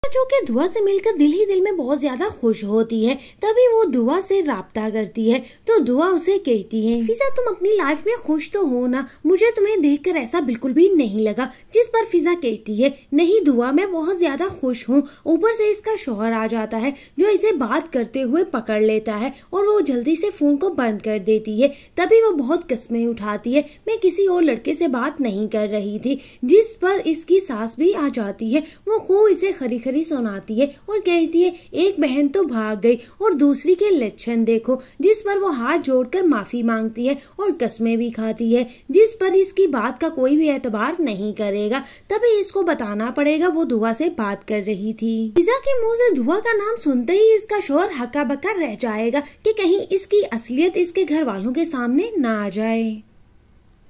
जो कि दुआ से मिलकर दिल ही दिल में बहुत ज्यादा खुश होती है। तभी वो दुआ से राब्ता करती है तो दुआ उसे कहती है, फिजा तुम अपनी लाइफ में खुश तो हो ना, मुझे तुम्हें देखकर ऐसा बिल्कुल भी नहीं लगा। जिस पर फिजा कहती है, नहीं दुआ मैं बहुत ज्यादा खुश हूँ। ऊपर से इसका शौहर आ जाता है जो इसे बात करते हुए पकड़ लेता है और वो जल्दी से फोन को बंद कर देती है। तभी वो बहुत कस्में उठाती है, मैं किसी और लड़के से बात नहीं कर रही थी। जिस पर इसकी सास भी आ जाती है, वो खूब इसे खरी खरी सुनाती है और कहती है एक बहन तो भाग गई और दूसरी के लक्षण देखो। जिस पर वो हाथ जोड़कर माफी मांगती है और कस्में भी खाती है, जिस पर इसकी बात का कोई भी एतबार नहीं करेगा। तभी इसको बताना पड़ेगा वो दुआ से बात कर रही थी। फिजा के मुंह से दुआ का नाम सुनते ही इसका शौहर हक्का बक्का रह जाएगा कि कहीं इसकी असलियत इसके घर वालों के सामने ना आ जाए।